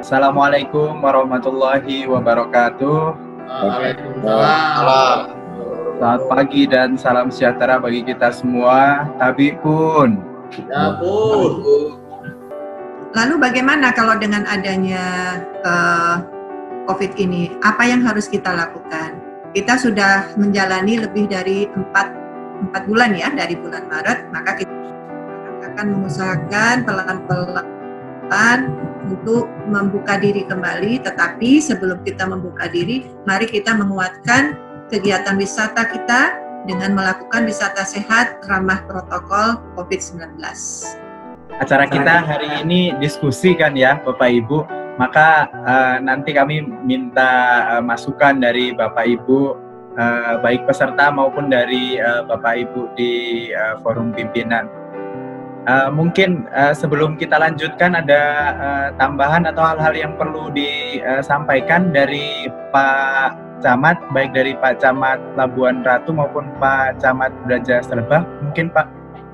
Assalamualaikum warahmatullahi wabarakatuh. Waalaikumsalam. Selamat pagi dan salam sejahtera bagi kita semua. Tabi pun. Ya pun. Lalu bagaimana kalau dengan adanya COVID ini? Apa yang harus kita lakukan? Kita sudah menjalani lebih dari 4 bulan ya, dari bulan Maret, maka kita akan mengusahakan pelan-pelan untuk membuka diri kembali. Tetapi sebelum kita membuka diri, mari kita menguatkan kegiatan wisata kita dengan melakukan wisata sehat ramah protokol COVID-19. Acara kita hari ini diskusi kan ya Bapak Ibu, maka nanti kami minta masukan dari Bapak Ibu, baik peserta maupun dari Bapak Ibu di forum pimpinan. Mungkin sebelum kita lanjutkan ada tambahan atau hal-hal yang perlu disampaikan dari Pak Camat, baik dari Pak Camat Labuan Ratu maupun Pak Camat Braja Serbah, mungkin Pak.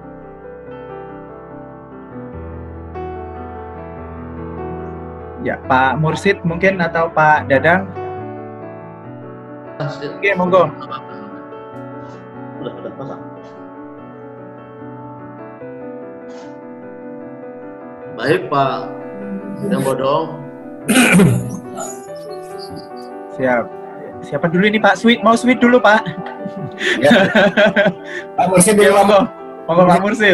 Ya, Pak Mursid mungkin atau Pak Dadang. Oke, monggo. Udah pasang. Baik Pak yang bodoh. Siap. Siapa dulu ini Pak? Mau sweet dulu Pak. Ya. Pak Mursid dulu. Monggo. Monggo Pak Mursid.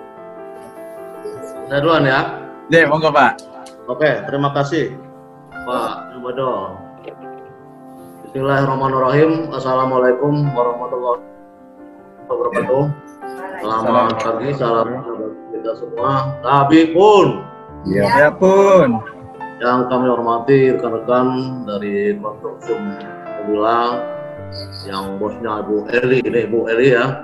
Saya duluan ya. Ya, monggo Pak. Oke, terima kasih Pak yang bodoh. Bismillahirrahmanirrahim. Assalamualaikum warahmatullahi wabarakatuh. Selamat pagi, salam kita semua. Tabi pun. Ya pun. Yang kami hormati rekan-rekan dari konsorsium Pemila, yang bosnya Bu Eli, ini Bu Eli ya.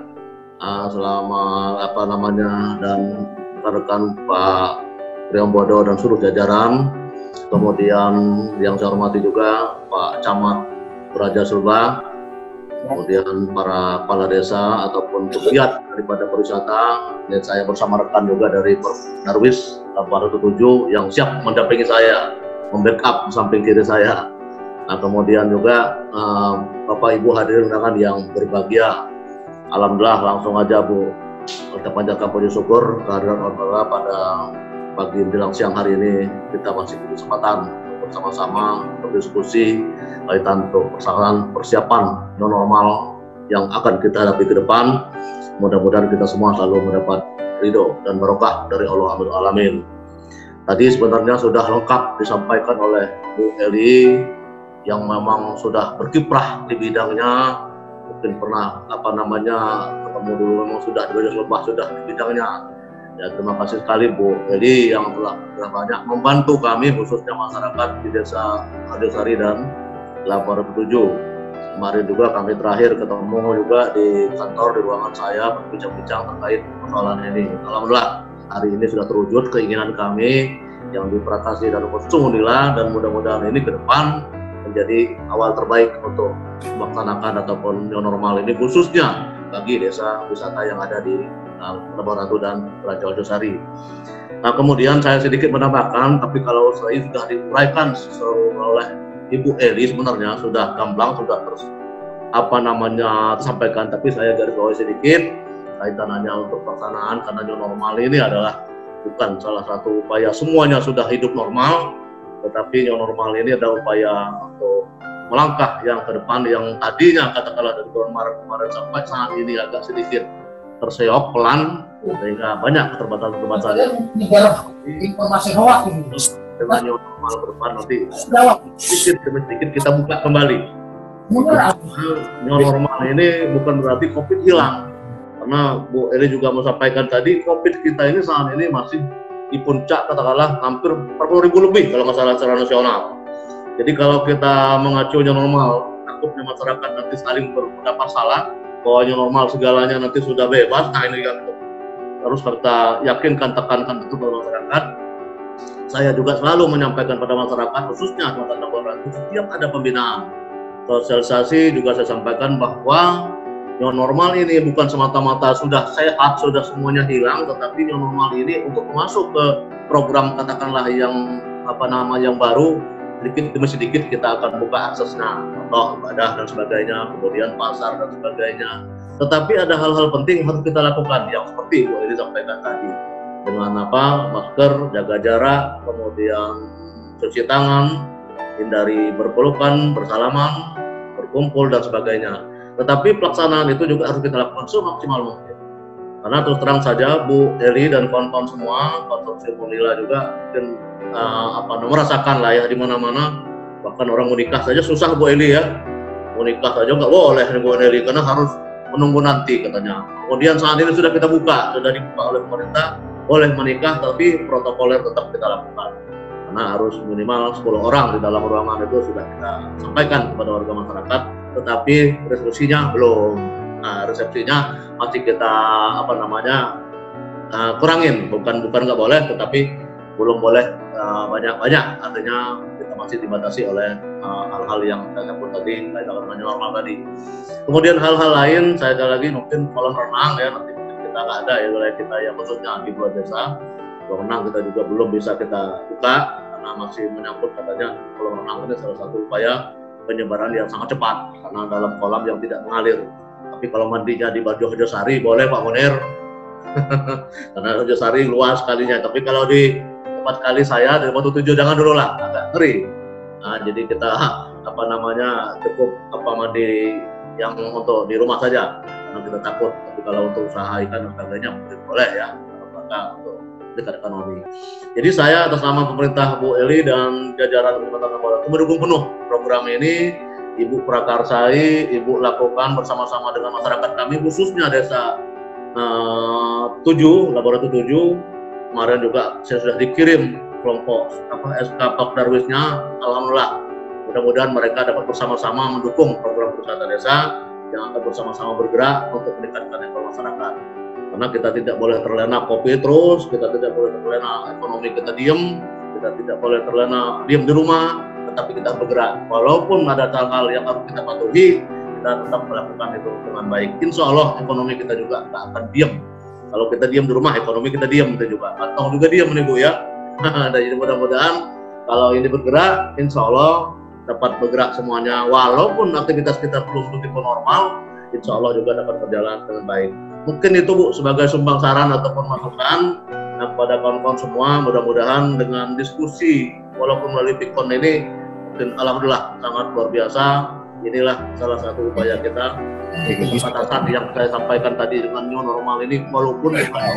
Selamat dan rekan-rekan Pak Priambodo dan seluruh jajaran. Kemudian yang saya hormati juga Pak Camat Braja Serbah. Kemudian para kepala desa ataupun pegiat daripada pariwisata, dan saya bersama rekan juga dari Darwis Labuan Ratu 7 yang siap mendampingi saya, membackup di samping kiri saya. Nah kemudian juga Bapak Ibu hadirin undangan yang berbahagia, alhamdulillah langsung aja Bu kita panjatkan puji syukur kehadiran Allah pada pagi menjelang siang hari ini kita masih berkesempatan bersama-sama berdiskusi kaitan untuk persiapan new normal yang akan kita hadapi ke depan. Mudah-mudahan kita semua selalu mendapat ridho dan barokah dari Allah Alamin. Tadi sebenarnya sudah lengkap disampaikan oleh Bu Eli yang memang sudah berkiprah di bidangnya, mungkin pernah ketemu dulu, memang sudah di bidangnya. Ya, terima kasih sekali Bu Eli yang telah banyak membantu kami khususnya masyarakat di Desa Adilsari dan Labuan Ratu 7. Kemarin juga kami terakhir ketemu juga di kantor, di ruangan saya berbincang-bincang terkait persoalan ini. Alhamdulillah hari ini sudah terwujud keinginan kami yang diperakasi dan Alhamdulillah, dan mudah-mudahan ini ke depan menjadi awal terbaik untuk melaksanakan ataupun new normal ini khususnya bagi desa wisata yang ada di Labuan Ratu dan Raja Ojosari. Nah kemudian saya sedikit menambahkan, tapi kalau saya sudah diuraikan oleh Ibu Eli sebenarnya sudah gamblang, sudah tersampaikan, tapi saya garis bawahi sedikit kaitannya untuk pelaksanaan, karena new normal ini adalah bukan salah satu upaya semuanya sudah hidup normal, tetapi new normal ini adalah upaya untuk melangkah yang ke depan yang tadinya katakanlah dari bulan Maret kemarin sampai saat ini agak sedikit terseok pelan sehingga banyak keterbatasan informasi hoax dengan new normal ke depan nanti sedikit demi sedikit kita buka kembali. New normal ini bukan berarti COVID hilang, karena Bu Eli juga mau sampaikan tadi COVID kita ini saat ini masih di puncak katakanlah hampir 40.000 lebih kalau nggak salah secara nasional. Jadi kalau kita mengacu new normal, takutnya masyarakat nanti saling berpendapat salah bahwa new normal segalanya nanti sudah bebas. Nah ini kan harus kita yakinkan, tekankan itu kepada masyarakat. Saya juga selalu menyampaikan pada masyarakat khususnya masyarakat Labuan Ratu setiap ada pembinaan sosialisasi juga saya sampaikan bahwa new normal ini bukan semata-mata sudah sehat, sudah semuanya hilang, tetapi new normal ini untuk masuk ke program katakanlah yang yang baru, sedikit demi sedikit kita akan buka aksesnya, contoh ibadah dan sebagainya, kemudian pasar dan sebagainya. Tetapi ada hal-hal penting yang harus kita lakukan, yang seperti Bu Eli sampaikan tadi, dengan masker, jaga jarak, kemudian cuci tangan, hindari berpelukan, bersalaman, berkumpul dan sebagainya. Tetapi pelaksanaan itu juga harus kita lakukan semaksimal mungkin. Karena terus terang saja Bu Eli dan kawan-kawan semua, konsorsium Unila juga mungkin merasakan lah ya di mana-mana, bahkan orang mau nikah saja susah Bu Eli ya, mau nikah saja nggak boleh Bu Eli karena harus menunggu nanti katanya. Kemudian saat ini sudah kita buka, sudah dibuka oleh pemerintah, boleh menikah tapi protokoler tetap kita lakukan. Karena harus minimal 10 orang di dalam ruangan itu sudah kita sampaikan kepada warga masyarakat, tetapi resolusinya belum. Nah, resepsinya masih kita kurangin, bukan nggak boleh, tetapi belum boleh banyak-banyak, artinya kita masih dibatasi oleh hal-hal yang saya sebut tadi, kaitan dengan normal tadi. Kemudian hal-hal lain, saya lagi mungkin kolam renang ya, nanti mungkin kita nggak ada ya wilayah kita yang khususnya di dua desa. Kolam renang kita juga belum bisa kita buka karena masih menyangkut katanya kolam renang ini salah satu upaya penyebaran yang sangat cepat karena dalam kolam yang tidak mengalir. Tapi kalau mandinya di Baju Hojosari boleh Pak Munir, karena Hojosari luas kalinya. Tapi kalau di tempat kali saya dari Batu 7 jangan dulu lah, agak ngeri. Nah, jadi kita cukup mandi yang untuk di rumah saja karena kita takut. Tapi kalau untuk usaha ikan dan sebagainya mungkin boleh ya, untuk dekat ekonomi. Jadi saya atas nama pemerintah Bu Eli dan jajaran Kecamatan Tambora mendukung penuh program ini. Ibu prakarsai, Ibu lakukan bersama-sama dengan masyarakat kami, khususnya desa 7, Laboratorium 7. Kemarin juga saya sudah dikirim kelompok SK Pak Darwisnya, alhamdulillah. Mudah-mudahan mereka dapat bersama-sama mendukung program wisata desa yang akan bersama-sama bergerak untuk meningkatkan ekonomi masyarakat. Karena kita tidak boleh terlena COVID terus, kita tidak boleh terlena ekonomi kita diem, kita tidak boleh terlena diem di rumah, tetapi kita bergerak. Walaupun ada hal-hal yang harus kita patuhi, kita tetap melakukan itu dengan baik. Insya Allah ekonomi kita juga tidak akan diem. Kalau kita diem di rumah, ekonomi kita diem kita juga. Kantong juga diem nih Bu ya. Jadi mudah-mudahan kalau ini bergerak, insya Allah dapat bergerak semuanya. Walaupun aktivitas kita belum begitu normal, insya Allah juga dapat berjalan dengan baik. Mungkin itu Bu sebagai sumbang saran ataupun masukan kepada kawan-kawan semua. Mudah-mudahan dengan diskusi walaupun melalui Pikon ini, mungkin alhamdulillah sangat luar biasa. Inilah salah satu upaya kita batasan yang saya sampaikan tadi dengan new normal ini, walaupun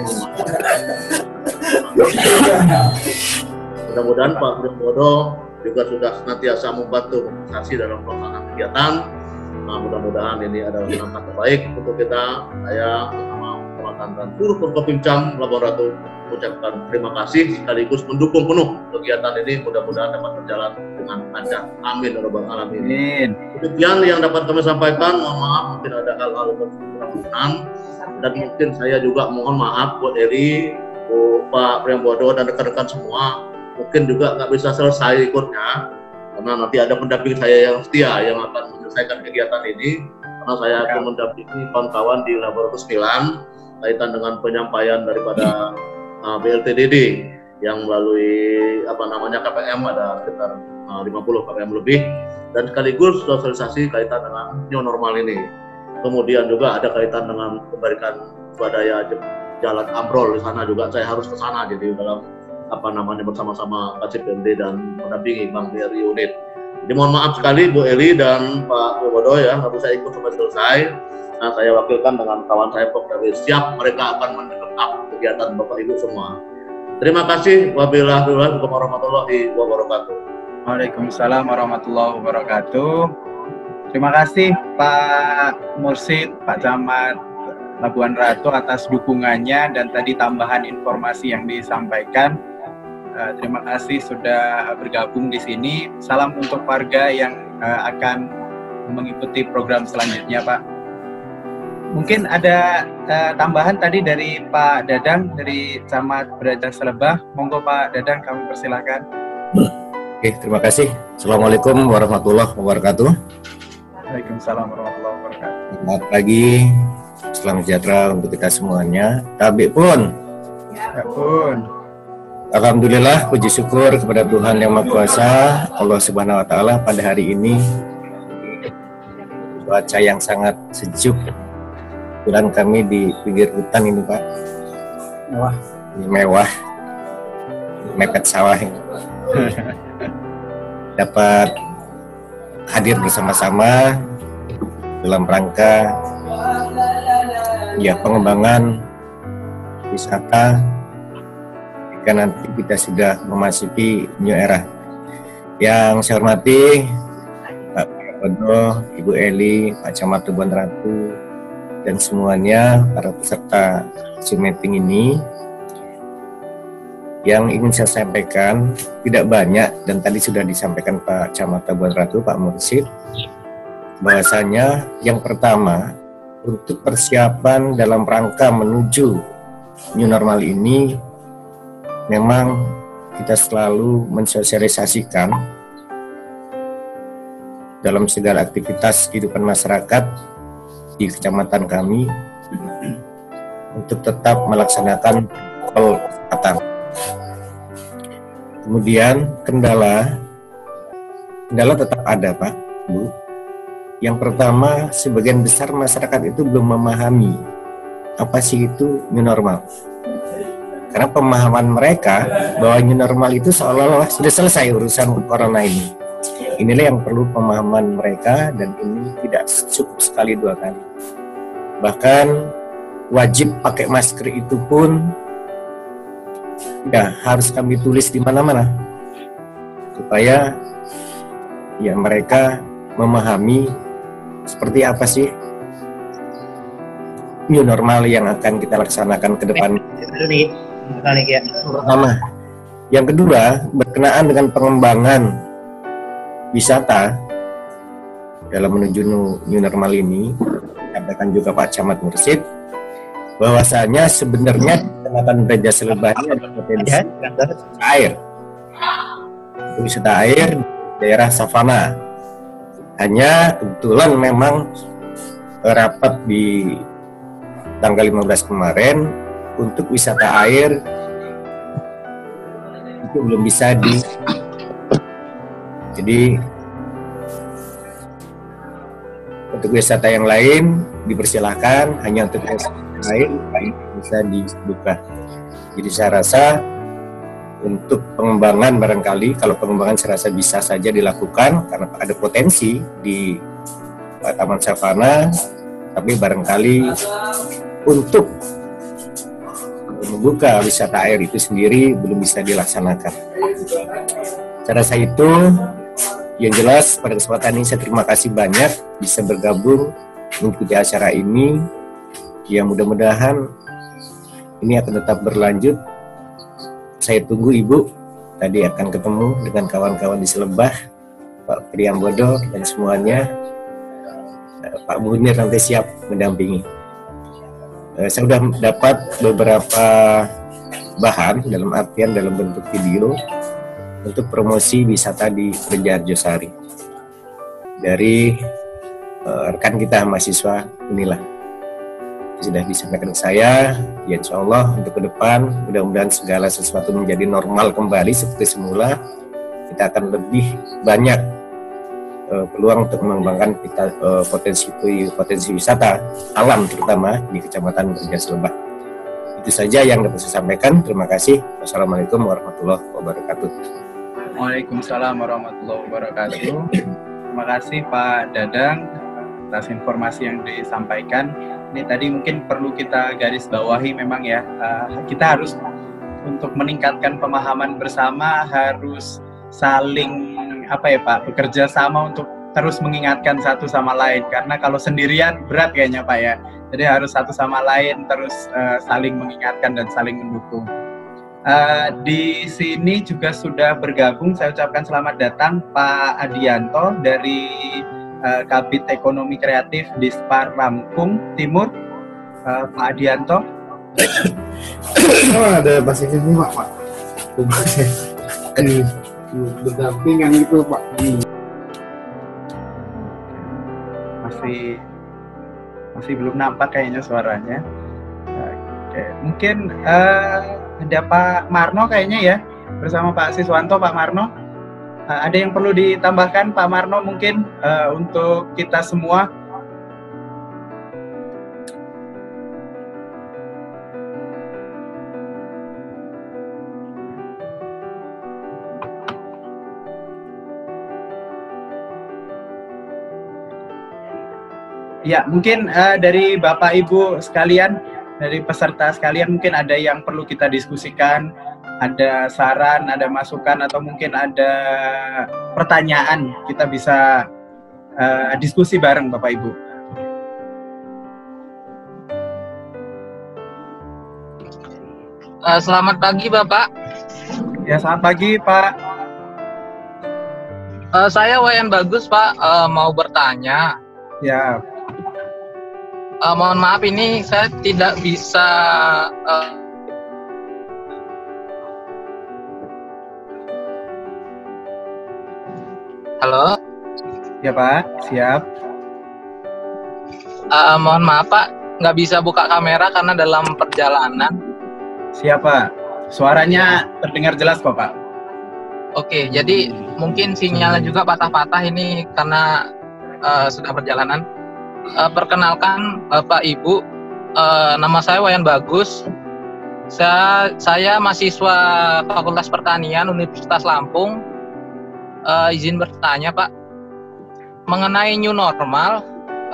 mudah-mudahan Pak Bodo juga sudah senantiasa membantu organisasi dalam pelaksanaan kegiatan. Nah, mudah-mudahan ini adalah langkah terbaik untuk kita. Saya bersama Kecamatan dan seluruh Forkopimcam Laboratorium ucapkan terima kasih sekaligus mendukung penuh kegiatan ini. Mudah-mudahan dapat berjalan dengan lancar. Amin ya rabbal alamin. Demikian yang dapat kami sampaikan. Mohon maaf mungkin ada hal-hal yang kurang, dan mungkin saya juga mohon maaf buat Eli, Pak Priambodo dan rekan-rekan semua. Mungkin juga nggak bisa selesai ikutnya karena nanti ada pendamping saya yang setia yang akan menyelesaikan kegiatan ini. Karena saya akan mendampingi kawan-kawan di Laboratorium 9 kaitan dengan penyampaian daripada BLTDD yang melalui KPM ada sekitar 50 KPM lebih, dan sekaligus sosialisasi kaitan dengan new normal ini. Kemudian juga ada kaitan dengan memberikan swadaya jalan ambrol di sana juga saya harus ke sana, jadi dalam bersama-sama KCPMD dan mendampingi Bank BRI unit. Jadi mohon maaf sekali Bu Eli dan Pak Wibodo ya, nggak bisa ikut sampai selesai. Nah, saya wakilkan dengan kawan saya Pokdawi, siap mereka akan mendekat kegiatan Bapak Ibu semua. Terima kasih. Wabillahi warahmatullahi wabarakatuh. Waalaikumsalam warahmatullahi wabarakatuh. Terima kasih Pak Mursid, Pak Camat Labuan Ratu atas dukungannya dan tadi tambahan informasi yang disampaikan. Terima kasih sudah bergabung di sini. Salam untuk warga yang akan mengikuti program selanjutnya, Pak. Mungkin ada tambahan tadi dari Pak Dadang dari Camat Braja Selebah. Monggo Pak Dadang, kami persilahkan. Oke, terima kasih. Assalamualaikum warahmatullahi wabarakatuh. Waalaikumsalam warahmatullahi wabarakatuh. Selamat pagi, salam sejahtera untuk kita semuanya. Tabik pun. Ya pun. Alhamdulillah, puji syukur kepada Tuhan Yang Maha Kuasa, Allah Subhanahu Wa Taala, pada hari ini cuaca yang sangat sejuk. Kebetulan kami di pinggir hutan ini, Pak. Mewah, mepet sawah ini. Dapat hadir bersama-sama dalam rangka pengembangan wisata jika nanti kita sudah memasuki new era. Yang saya hormati Pak Bodo, Ibu Eli, Pak Camat Tuban Ratu, dan semuanya para peserta Zoom meeting ini. Yang ingin saya sampaikan tidak banyak, dan tadi sudah disampaikan Pak Camat Tuban Ratu, Pak Mursid, bahwasanya yang pertama, untuk persiapan dalam rangka menuju new normal ini, memang kita selalu mensosialisasikan dalam segala aktivitas kehidupan masyarakat di kecamatan kami untuk tetap melaksanakan protokol kesehatan. Kemudian kendala tetap ada, Pak, Bu. Yang pertama, sebagian besar masyarakat itu belum memahami apa sih itu new normal. Karena pemahaman mereka bahwa new normal itu seolah-olah sudah selesai urusan corona ini. Inilah yang perlu pemahaman mereka, dan ini tidak cukup sekali 2 kali. Bahkan wajib pakai masker itu pun harus kami tulis di mana-mana supaya mereka memahami seperti apa sih new normal yang akan kita laksanakan ke depan. Pertama. Yang kedua, berkenaan dengan pengembangan wisata dalam menuju new normal ini, katakan juga Pak Camat Mursid, bahwasanya sebenarnya Kecamatan Braja Selebah ini ada potensi air. Wisata air di daerah savana. Hanya kebetulan memang rapat di tanggal 15 kemarin untuk wisata air itu belum bisa jadi untuk wisata yang lain dipersilahkan, hanya untuk wisata air bisa dibuka. Jadi saya rasa untuk pengembangan barangkali, kalau pengembangan saya rasa bisa saja dilakukan karena ada potensi di Taman Savana, tapi barangkali untuk membuka wisata air itu sendiri belum bisa dilaksanakan. Saya rasa itu yang jelas. Pada kesempatan ini saya terima kasih banyak bisa bergabung mengikuti acara ini. Ya, mudah-mudahan ini akan tetap berlanjut. Saya tunggu Ibu, tadi akan ketemu dengan kawan-kawan di Selebah, Pak Priambodo dan semuanya. Pak Munir nanti siap mendampingi. Saya sudah dapat beberapa bahan dalam artian dalam bentuk video untuk promosi wisata di Banjarjosari dari rekan kita mahasiswa inilah. Sudah disampaikan ke saya, ya insya Allah untuk ke depan mudah-mudahan segala sesuatu menjadi normal kembali seperti semula. Kita akan lebih banyak peluang untuk mengembangkan potensi wisata alam terutama di Kecamatan Braja Selebah. Itu saja yang dapat saya sampaikan. Terima kasih. Wassalamualaikum warahmatullahi wabarakatuh. Waalaikumsalam warahmatullahi wabarakatuh. Terima kasih Pak Dadang atas informasi yang disampaikan. Ini tadi mungkin perlu kita garis bawahi memang ya, kita harus untuk meningkatkan pemahaman bersama harus saling bekerja sama untuk terus mengingatkan satu sama lain, karena kalau sendirian berat kayaknya Pak ya. Jadi harus satu sama lain terus saling mengingatkan dan saling mendukung. Di sini juga sudah bergabung, saya ucapkan selamat datang Pak Adianto dari Kabit Ekonomi Kreatif Dispar Lampung Timur. Pak Adianto. Ada bahasa ini Pak. Berdampingan itu Pak. Masih belum nampak kayaknya suaranya. Oke. Mungkin ada Pak Marno kayaknya ya, bersama Pak Siswanto, Pak Marno. Ada yang perlu ditambahkan Pak Marno mungkin untuk kita semua? Ya, mungkin dari Bapak Ibu sekalian, dari peserta sekalian mungkin ada yang perlu kita diskusikan, ada saran, ada masukan, atau mungkin ada pertanyaan, kita bisa diskusi bareng Bapak Ibu. Selamat pagi Bapak. Ya, selamat pagi Pak. Saya Wayan Bagus Pak, mau bertanya. Ya. Mohon maaf ini saya tidak bisa Halo? Ya Pak, siap. Mohon maaf Pak, nggak bisa buka kamera karena dalam perjalanan. Siap Pak, suaranya terdengar jelas kok Pak. Oke, jadi mungkin sinyalnya juga patah-patah ini karena sedang perjalanan. Perkenalkan Bapak Ibu, nama saya Wayan Bagus. Saya mahasiswa Fakultas Pertanian Universitas Lampung. Izin bertanya Pak, mengenai new normal,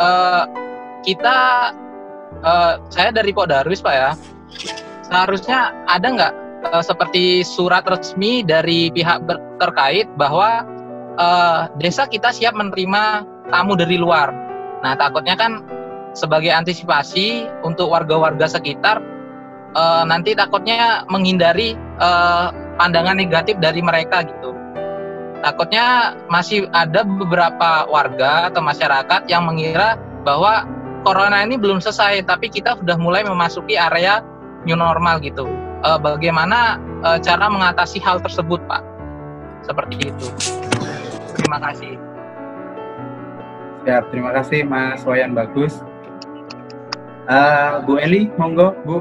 saya dari Podarwis Pak ya, seharusnya ada nggak seperti surat resmi dari pihak terkait bahwa desa kita siap menerima tamu dari luar. Nah, takutnya kan sebagai antisipasi untuk warga-warga sekitar, nanti takutnya menghindari pandangan negatif dari mereka gitu. Takutnya masih ada beberapa warga atau masyarakat yang mengira bahwa corona ini belum selesai, tapi kita sudah mulai memasuki area new normal gitu. Bagaimana cara mengatasi hal tersebut, Pak? Seperti itu. Terima kasih. Ya, terima kasih Mas Wayan Bagus. Bu Eli, monggo Bu.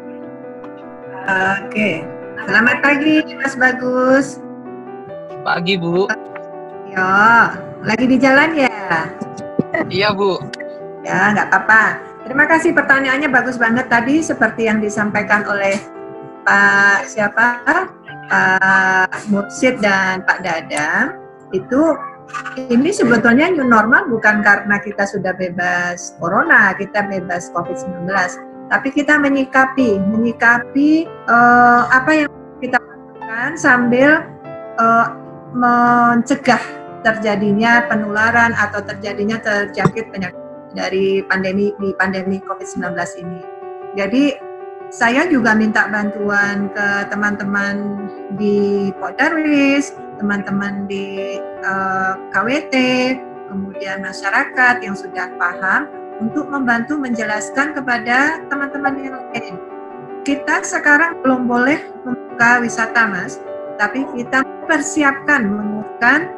Oke, selamat pagi Mas Bagus. Pagi Bu. Ya, lagi di jalan ya? Iya Bu. Ya, nggak apa-apa. Terima kasih, pertanyaannya bagus banget tadi, seperti yang disampaikan oleh Pak Mursid dan Pak Dadang. Ini sebetulnya new normal bukan karena kita sudah bebas corona, kita bebas COVID-19, tapi kita menyikapi apa yang kita lakukan sambil mencegah terjadinya penularan atau terjadinya terjangkit penyakit dari pandemi COVID-19 ini. Jadi saya juga minta bantuan ke teman-teman di Podarwis, teman-teman di KWT, kemudian masyarakat yang sudah paham untuk membantu menjelaskan kepada teman-teman yang lain. Kita sekarang belum boleh membuka wisata, Mas, tapi kita persiapkan mengukur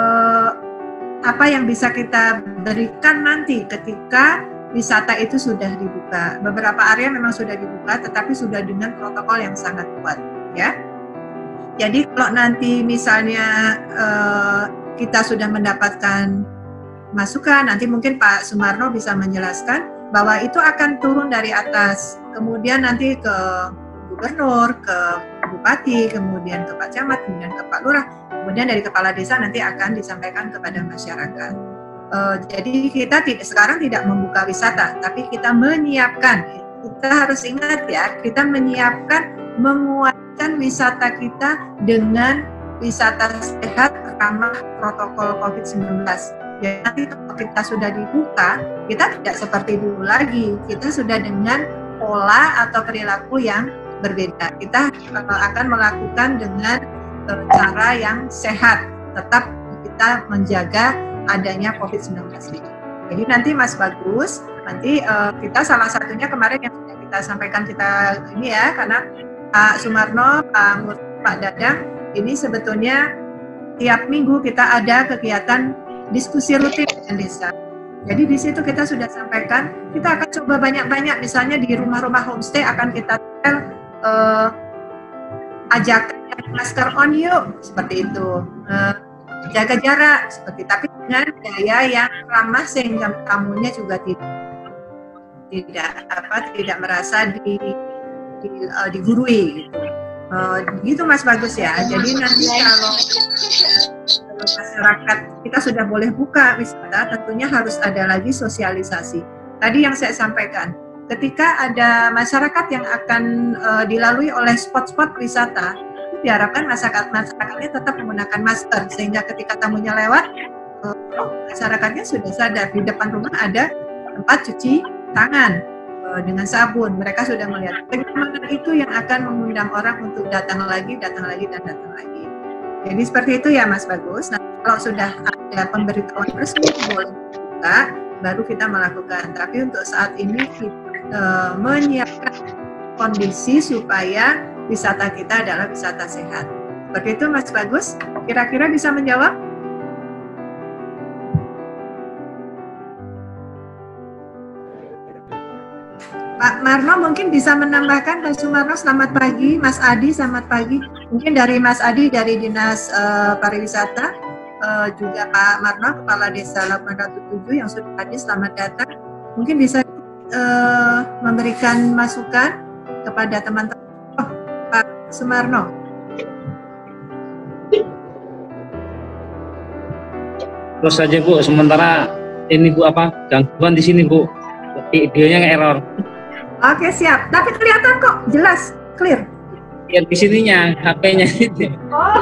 apa yang bisa kita berikan nanti ketika wisata itu sudah dibuka. Beberapa area memang sudah dibuka, tetapi sudah dengan protokol yang sangat kuat, ya. Jadi kalau nanti misalnya kita sudah mendapatkan masukan, nanti mungkin Pak Sumarno bisa menjelaskan bahwa itu akan turun dari atas, kemudian nanti ke gubernur, ke bupati, kemudian ke Pak Camat, kemudian ke Pak Lurah, kemudian dari kepala desa nanti akan disampaikan kepada masyarakat. Jadi kita sekarang tidak membuka wisata, tapi kita menyiapkan. Kita harus ingat ya, kita menyiapkan, menguatkan wisata kita dengan wisata sehat ramah protokol COVID-19. Jadi nanti kalau kita sudah dibuka, kita tidak seperti dulu lagi. Kita sudah dengan pola atau perilaku yang berbeda. Kita akan melakukan dengan cara yang sehat, tetap kita menjaga adanya COVID-19 ini. Jadi nanti Mas Bagus, nanti kita salah satunya kemarin yang sudah kita sampaikan kita ini ya, karena Pak Sumarno, Pak Dadang, ini sebetulnya tiap minggu kita ada kegiatan diskusi rutin dengan desa. Jadi di situ kita sudah sampaikan, kita akan coba banyak-banyak, misalnya di rumah-rumah homestay akan kita ajakan masker on yuk, seperti itu. Jaga jarak, seperti tapi dengan gaya yang ramah sehingga tamunya juga tidak merasa digurui gitu. Gitu Mas Bagus ya. Jadi nanti kalau masyarakat kita sudah boleh buka wisata, tentunya harus ada lagi sosialisasi. Tadi yang saya sampaikan, ketika ada masyarakat yang akan dilalui oleh spot-spot wisata, diharapkan masyarakatnya tetap menggunakan masker, sehingga ketika tamunya lewat, masyarakatnya sudah sadar di depan rumah ada tempat cuci tangan dengan sabun. Mereka sudah melihat. Bagaimana itu yang akan mengundang orang untuk datang lagi, dan datang lagi. Jadi seperti itu ya Mas Bagus. Nah, kalau sudah ada pemberitahuan resmi boleh buka, baru kita melakukan. Tapi untuk saat ini kita menyiapkan kondisi supaya wisata kita adalah wisata sehat. Seperti itu Mas Bagus. Kira-kira bisa menjawab? Pak Marno mungkin bisa menambahkan. Pak Sumarno, selamat pagi. Mas Adi, selamat pagi. Mungkin dari Mas Adi dari Dinas Pariwisata, juga Pak Marno, Kepala Desa Labuan Ratu 7 yang sudah hadir, selamat datang. Mungkin bisa memberikan masukan kepada teman-teman. Pak Sumarno. Terus saja Bu, sementara ini Bu gangguan di sini Bu, videonya nge-error. Oke siap, tapi kelihatan kok jelas, clear. Ya di sininya, HP-nya ini.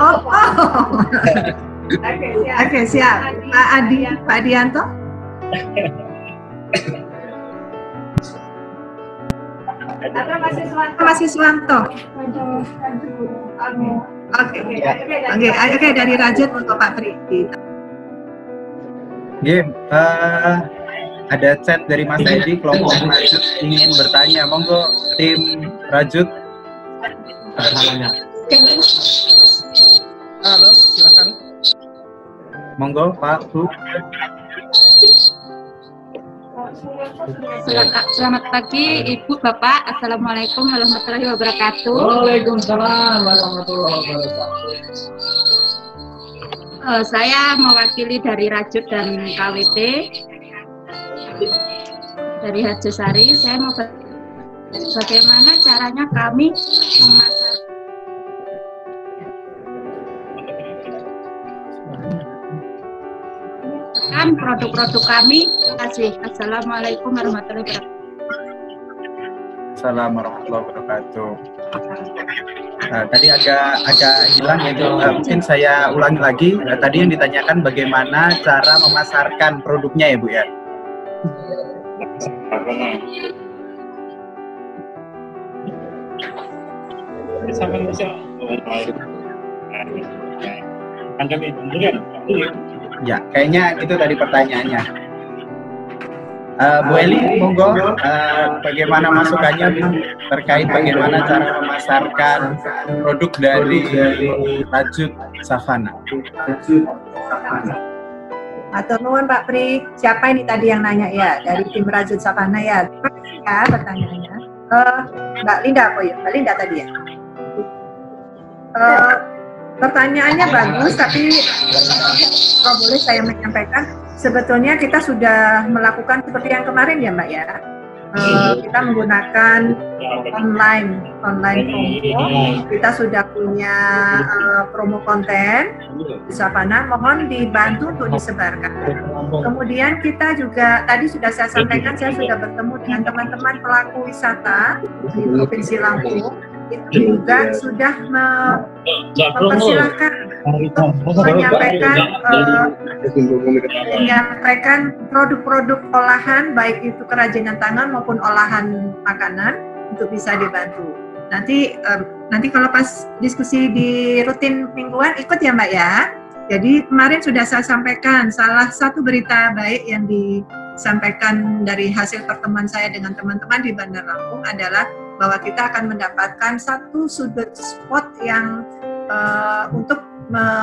Oke siap. Pak Adi, Pak Adianto. Masih Suwanto. Oke, dari Rajut untuk Pak Pri. Ada chat dari Mas Edi, kelompok Rajut ingin bertanya. Monggo tim Rajut. Halo, silakan. Monggo Pak Bu. Selamat pagi Ibu Bapak. Assalamualaikum warahmatullahi wabarakatuh. Waalaikumsalam warahmatullahi wabarakatuh. Saya mewakili dari Rajut dan KWT dari Harjosari. Saya mau bagaimana caranya kami memasarkan produk-produk kami. Terima kasih. Assalamualaikum warahmatullahi wabarakatuh. Assalamualaikum warahmatullahi wabarakatuh. Tadi agak hilang ya, mungkin saya ulangi lagi. Tadi yang ditanyakan bagaimana cara memasarkan produknya ya Bu ya. Ya, kayaknya itu tadi pertanyaannya. Bu Eli, monggo, bagaimana masukannya terkait bagaimana cara memasarkan produk dari Rajut Savana? Atau nuwun Pak Pri, siapa ini tadi yang nanya ya dari tim Rajut Savana ya? Terima kasih ya pertanyaannya. Mbak Linda ya? Mbak Linda tadi ya? Pertanyaannya bagus, tapi kalau boleh saya menyampaikan, sebetulnya kita sudah melakukan seperti yang kemarin ya Mbak ya. Kita menggunakan online promo. Kita sudah punya promo konten di Savana, mohon dibantu untuk disebarkan. Kemudian kita juga tadi sudah saya sampaikan, saya sudah bertemu dengan teman-teman pelaku wisata di Provinsi Lampung. Itu juga sudah mempersilahkan menyampaikan produk-produk olahan, baik itu kerajinan tangan maupun olahan makanan, untuk bisa dibantu. Nanti kalau pas diskusi di rutin mingguan ikut ya Mbak ya. Jadi kemarin sudah saya sampaikan, salah satu berita baik yang disampaikan dari hasil pertemuan saya dengan teman-teman di Bandar Lampung adalah bahwa kita akan mendapatkan satu sudut spot yang untuk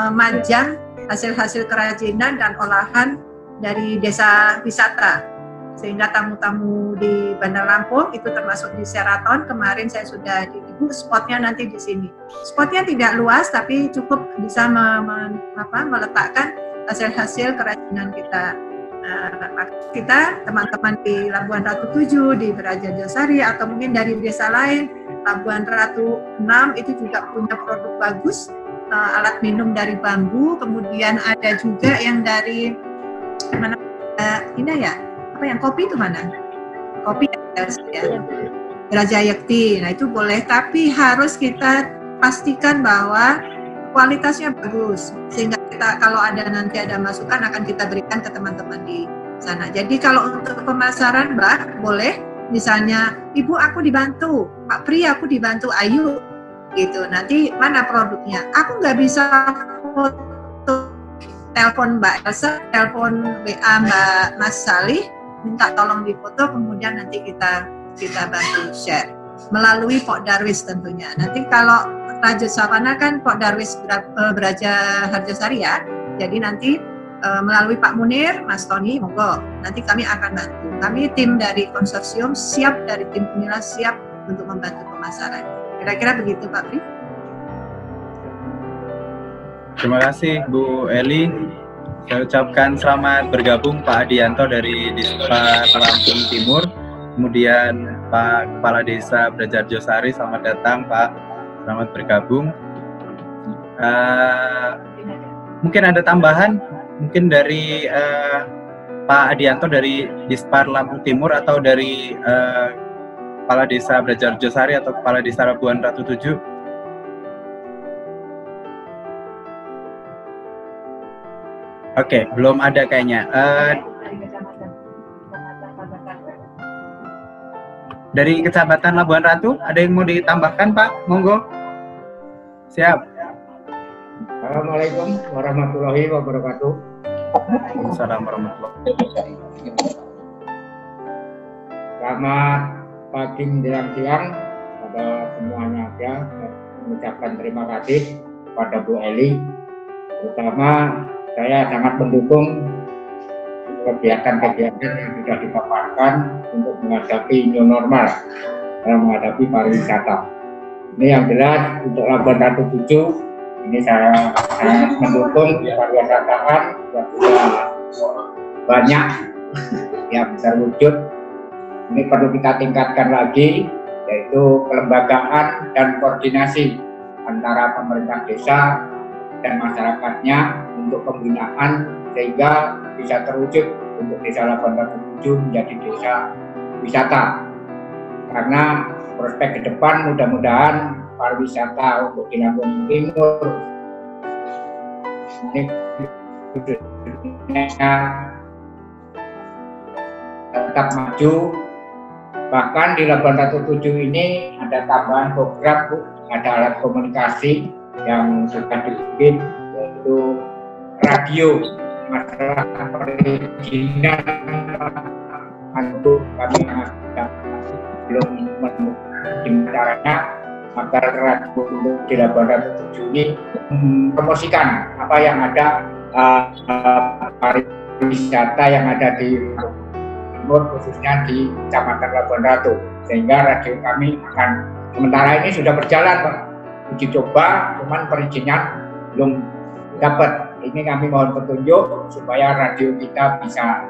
memajang hasil-hasil kerajinan dan olahan dari desa wisata. sehingga tamu-tamu di Bandar Lampung itu termasuk di Sheraton kemarin saya sudah di Ibu spotnya nanti di sini. Spotnya tidak luas tapi cukup bisa meletakkan hasil-hasil kerajinan kita. Kita teman-teman di Labuan Ratu 7, di Brajanjosari atau mungkin dari desa lain, Labuan Ratu 6 itu juga punya produk bagus, alat minum dari bambu, kemudian ada juga yang dari mana ini ya, apa yang kopi itu mana? Kopi ya, Rajayakti. Nah itu boleh, tapi harus kita pastikan bahwa kualitasnya bagus sehingga kita kalau ada nanti ada masukan akan kita berikan ke teman-teman di sana. Jadi kalau untuk pemasaran Mbak boleh, misalnya Ibu aku dibantu, Pak Pri aku dibantu, ayo gitu. Nanti mana produknya? Aku nggak bisa foto, telepon Mbak Elsa, telepon WA Mbak Mas Salih, minta tolong difoto, kemudian nanti kita bantu share melalui Pok Darwis tentunya. Nanti kalau Raja Savana kan Pok Darwis Braja Harjasari ya. Jadi nanti melalui Pak Munir, Mas Tony, monggo. Nanti kami akan bantu. Kami tim dari konsorsium siap, dari tim penilai siap untuk membantu pemasaran. Kira-kira begitu Pak Pri. Terima kasih Bu Eli. Saya ucapkan selamat bergabung Pak Adianto dari Dispar Lampung Timur. Kemudian Pak Kepala Desa Brajarjosari, selamat datang Pak. Selamat bergabung. Mungkin ada tambahan, mungkin dari Pak Adianto dari Dispar Lampung Timur atau dari Kepala Desa Brajarjosari atau Kepala Desa Labuan Ratu 7. Oke, belum ada kayaknya. Dari Kecamatan Labuan Ratu, ada yang mau ditambahkan Pak? Monggo. Siap. Assalamualaikum warahmatullahi wabarakatuh. Waalaikumsalam warahmatullahi wabarakatuh. Selamat pagi menjelang siang pada semuanya ya. Mengucapkan terima kasih kepada Bu Eli. Terutama saya sangat mendukung kegiatan-kegiatan yang sudah dipaparkan untuk menghadapi new normal dalam menghadapi pariwisata. Ini yang jelas untuk Labuan Ratu 7 ini saya sangat mendukung pariwisataan yang sudah banyak yang bisa wujud. Ini perlu kita tingkatkan lagi, yaitu kelembagaan dan koordinasi antara pemerintah desa dan masyarakatnya untuk pembinaan sehingga bisa terwujud untuk Desa Labuan Ratu 7 menjadi desa wisata. Karena prospek ke depan mudah-mudahan pariwisata untuk di Lampung Timur ini tetap maju. Bahkan di Labuan Ratu 7 ini ada tambahan program Bu, ada alat komunikasi yang sudah dibikin, yaitu radio masalah perizinan untuk kami yang belum menemukan caranya agar radio untuk di Labuan Ratu 7 ini mempromosikan apa yang ada pariwisata yang ada di Timur, khususnya di Kecamatan Labuan Ratu, sehingga radio kami akan sementara ini sudah berjalan Pak, uji coba, cuman perizinan belum dapat. Ini kami mohon petunjuk supaya radio kita bisa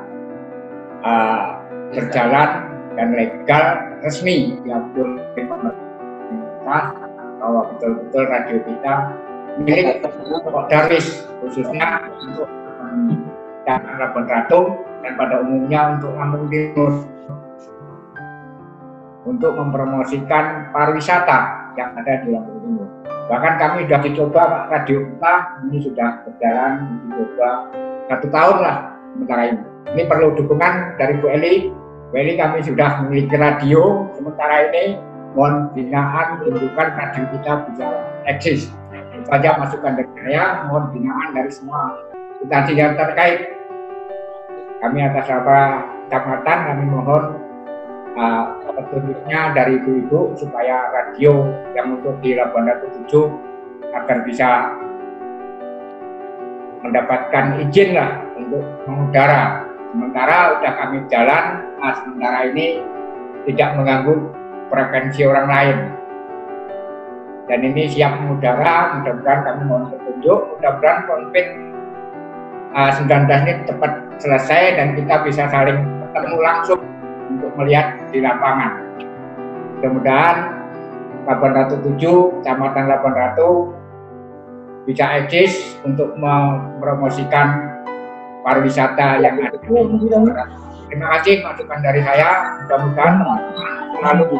berjalan dan legal resmi diakui pemerintah bahwa betul-betul radio kita milik Pok Darwis, khususnya untuk Labuan Ratu dan pada umumnya untuk Lampung Timur, untuk mempromosikan pariwisata yang ada di Lampung Timur. Bahkan kami sudah dicoba Pak, radio kita ini sudah berjalan dicoba 1 tahun lah sementara ini. Ini perlu dukungan dari Bu Eli. Bu Eli kami sudah memiliki radio, sementara ini mohon binaan tunjukkan radio kita bisa eksis. Itu saja masukan dari saya, mohon binaan dari semua instansi yang terkait. Kami atas nama kecamatan kami mohon petunjuknya dari ibu-ibu supaya radio yang untuk di Labuan Ratu 7 agar bisa mendapatkan izin lah untuk mengudara Sementara udah kami jalan, sementara ini tidak mengganggu frekuensi orang lain. Dan ini siap mengudara, mudah-mudahan kami mohon petunjuk, mudah-mudahan konflik 19 ini cepat selesai dan kita bisa saling ketemu langsung untuk melihat di lapangan. Mudah-mudahan Labuan Ratu 7, Kecamatan Labuan Ratu bisa eksis untuk mempromosikan pariwisata yang ada. Terima kasih masukan dari saya. Mudah-mudahan selalu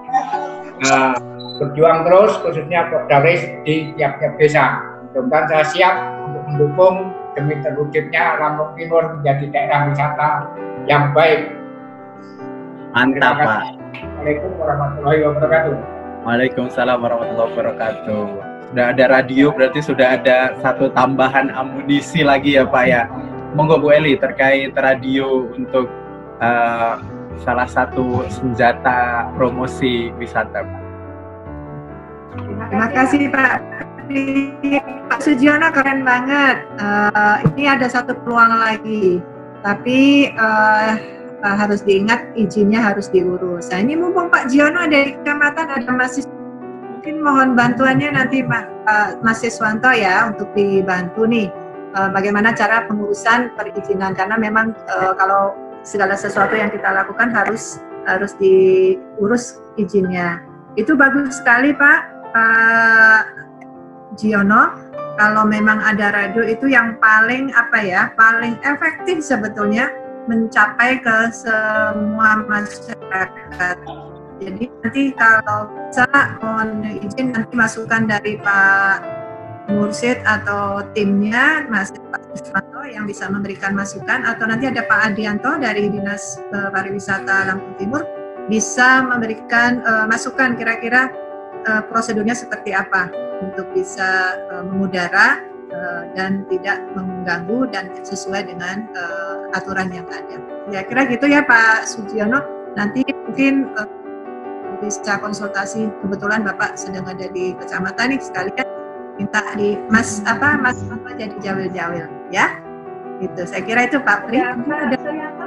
berjuang terus, khususnya Poldaris di tiap-tiap desa. Mudah-mudahan saya siap untuk mendukung demi terwujudnya Lampung Timur menjadi daerah wisata yang baik. Mantap, Pak. Assalamualaikum warahmatullahi wabarakatuh. Waalaikumsalam warahmatullahi wabarakatuh. Sudah ada radio, berarti sudah ada satu tambahan amunisi lagi ya, Pak ya. Monggo Bu Eli terkait radio untuk salah satu senjata promosi wisata, Pak. Terima kasih Pak. Pak Sugiono keren banget. Ini ada satu peluang lagi, tapi harus diingat izinnya harus diurus. Nah ini mumpung Pak Giono dari kecamatan ada mahasiswa, mungkin mohon bantuannya nanti Mas Siswanto ya untuk dibantu nih bagaimana cara pengurusan perizinan, karena memang kalau segala sesuatu yang kita lakukan harus diurus izinnya. Itu bagus sekali Pak Giono. Kalau memang ada radio itu yang paling paling efektif sebetulnya mencapai ke semua masyarakat. Jadi nanti kalau bisa mohon izin nanti masukan dari Pak Mursid atau timnya Mas Ismanto yang bisa memberikan masukan, atau nanti ada Pak Adianto dari Dinas Pariwisata Lampung Timur bisa memberikan masukan kira-kira prosedurnya seperti apa untuk bisa mengudara dan tidak mengganggu dan sesuai dengan aturan yang ada. Ya kira gitu ya Pak Sugiono. Nanti mungkin bisa konsultasi, kebetulan Bapak sedang ada di kecamatan nih, sekalian minta di Mas apa jadi jawil-jawil ya. Gitu. Saya kira itu Pak Pri. Ya, Mbak,